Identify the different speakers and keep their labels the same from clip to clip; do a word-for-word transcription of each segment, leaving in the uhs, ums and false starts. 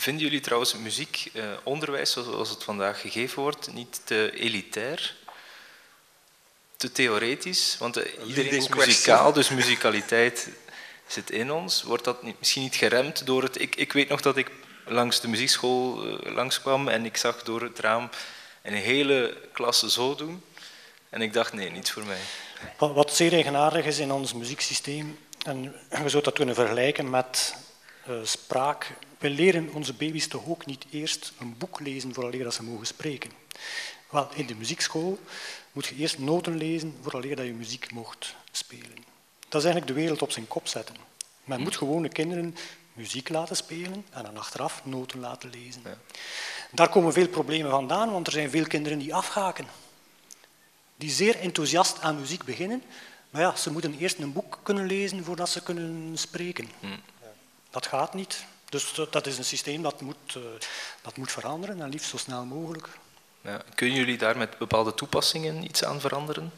Speaker 1: Vinden jullie trouwens muziekonderwijs, uh, zoals het vandaag gegeven wordt, niet te elitair? Te theoretisch? Want uh, iedereen is muzikaal, dus muzikaliteit zit in ons. Wordt dat niet, misschien niet geremd door het... Ik, ik weet nog dat ik langs de muziekschool uh, langskwam en ik zag door het raam een hele klas zo doen. En ik dacht, nee, niet voor mij.
Speaker 2: Wat zeer eigenaardig is in ons muzieksysteem, en je zou dat kunnen vergelijken met uh, spraak. We leren onze baby's toch ook niet eerst een boek lezen vooraleer ze mogen spreken. Wel, in de muziekschool moet je eerst noten lezen vooraleer je muziek mocht spelen. Dat is eigenlijk de wereld op zijn kop zetten. Men moet gewone kinderen muziek laten spelen en dan achteraf noten laten lezen. Ja. Daar komen veel problemen vandaan, want er zijn veel kinderen die afhaken. Die zeer enthousiast aan muziek beginnen, maar ja, ze moeten eerst een boek kunnen lezen voordat ze kunnen spreken. Hmm. Dat gaat niet. Dus dat is een systeem dat moet, uh, dat moet veranderen en liefst zo snel mogelijk.
Speaker 1: Ja. Kunnen jullie daar met bepaalde toepassingen iets aan veranderen?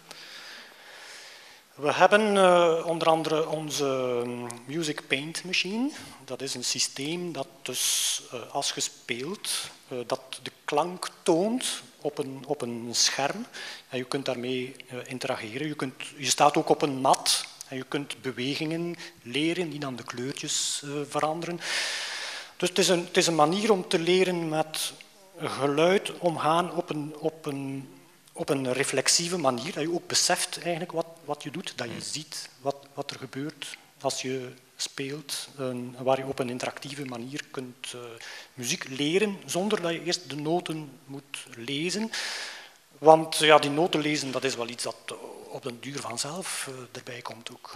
Speaker 2: We hebben uh, onder andere onze Music Paint Machine. Dat is een systeem dat dus, uh, als je speelt, uh, dat de klank toont op een, op een scherm. En je kunt daarmee uh, interageren. Je, kunt, je staat ook op een mat en je kunt bewegingen leren die dan de kleurtjes uh, veranderen. Dus het is, een, het is een manier om te leren met geluid omgaan op een, op een op een reflexieve manier, dat je ook beseft eigenlijk wat, wat je doet, dat je ziet wat, wat er gebeurt als je speelt, en waar je op een interactieve manier kunt uh, muziek leren, zonder dat je eerst de noten moet lezen. Want ja, die noten lezen, dat is wel iets dat op den duur vanzelf uh, erbij komt ook.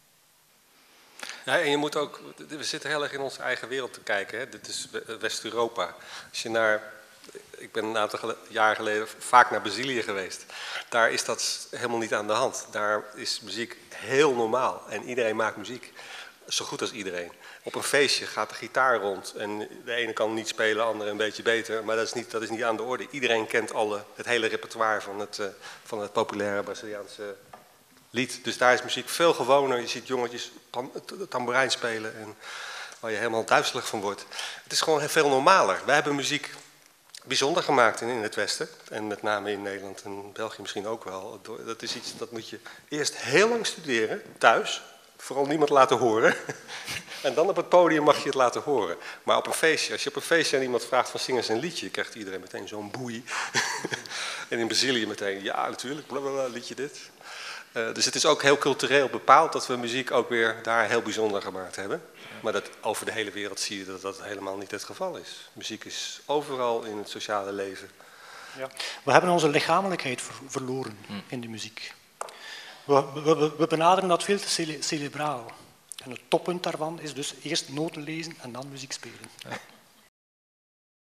Speaker 3: Ja, en je moet ook, we zitten heel erg in onze eigen wereld te kijken. Hè. Dit is West-Europa. Als je naar... Ik ben een aantal jaar geleden vaak naar Brazilië geweest. Daar is dat helemaal niet aan de hand. Daar is muziek heel normaal. En iedereen maakt muziek. Zo goed als iedereen. Op een feestje gaat de gitaar rond. En de ene kan niet spelen, de andere een beetje beter. Maar dat is niet, dat is niet aan de orde. Iedereen kent alle, het hele repertoire van het, uh, van het populaire Braziliaanse lied. Dus daar is muziek veel gewoner. Je ziet jongetjes tam, tamboerijn spelen. En waar je helemaal duizelig van wordt. Het is gewoon veel normaler. Wij hebben muziek bijzonder gemaakt in het Westen. En met name in Nederland en België misschien ook wel. Dat is iets dat moet je eerst heel lang studeren, thuis. Vooral niemand laten horen. En dan op het podium mag je het laten horen. Maar op een feestje, als je op een feestje aan iemand vraagt van zing eens een liedje, krijgt iedereen meteen zo'n boei. En in Brazilië meteen, ja natuurlijk, blablabla, liedje dit. Uh, dus het is ook heel cultureel bepaald dat we muziek ook weer daar heel bijzonder gemaakt hebben. Maar dat over de hele wereld zie je dat dat helemaal niet het geval is. Muziek is overal in het sociale leven.
Speaker 2: Ja. We hebben onze lichamelijkheid ver verloren hmm. in de muziek. We, we, we benaderen dat veel te cele cerebraal. En het toppunt daarvan is dus eerst noten lezen en dan muziek spelen. Ja.